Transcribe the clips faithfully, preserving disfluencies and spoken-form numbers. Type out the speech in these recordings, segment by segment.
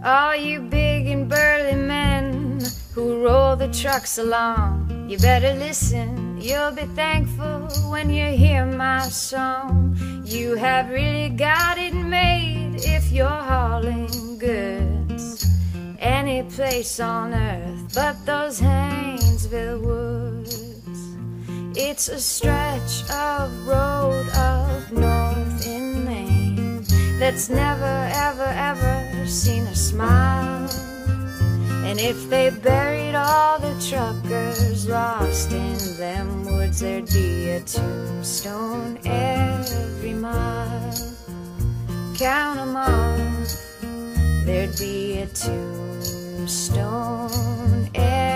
All you big and burly men who roll the trucks along, you better listen, you'll be thankful when you hear my song. You have really got it made if you're hauling goods any place on earth but those Haynesville woods. It's a stretch of road up north in Maine that's never, ever, ever seen a smile. And if they buried all the truckers lost in them woods, there'd be a tombstone every mile. Count 'em all, there'd be a tombstone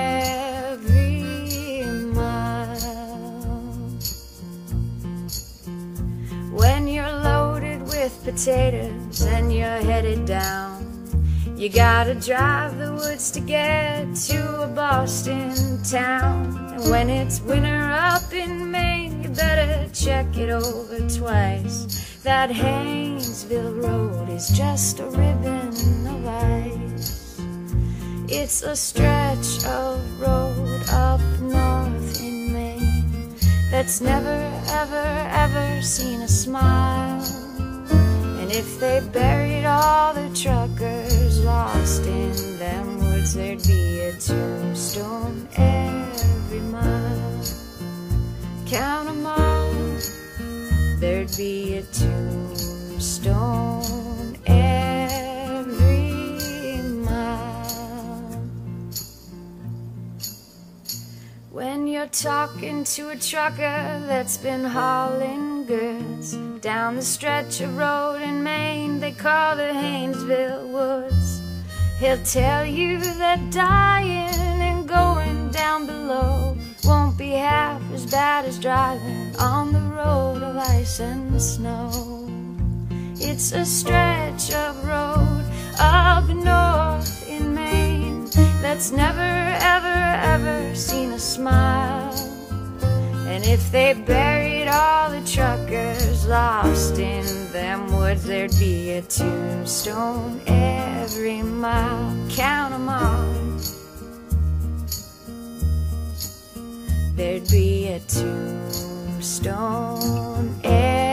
every mile. When you're loaded with potatoes and you're headed down, you gotta drive the woods to get to a Boston town. And when it's winter up in Maine, you better check it over twice. That Haynesville road is just a ribbon of ice. It's a stretch of road up north in Maine that's never, ever, ever seen a smile. And if they buried all the truckers lost in them woods, there'd be a tombstone every mile. Count 'em all, there'd be a tombstone every mile. When you're talking to a trucker that's been hauling goods down the stretch of road in Maine they call the Haynesville woods, he'll tell you that dying and going down below won't be half as bad as driving on the road of ice and snow. It's a stretch of road up north in Maine that's never, ever, ever seen a smile. And if they buried all the truckers lost in them woods, there'd be a tombstone every mile. Count 'em all, there'd be a tombstone every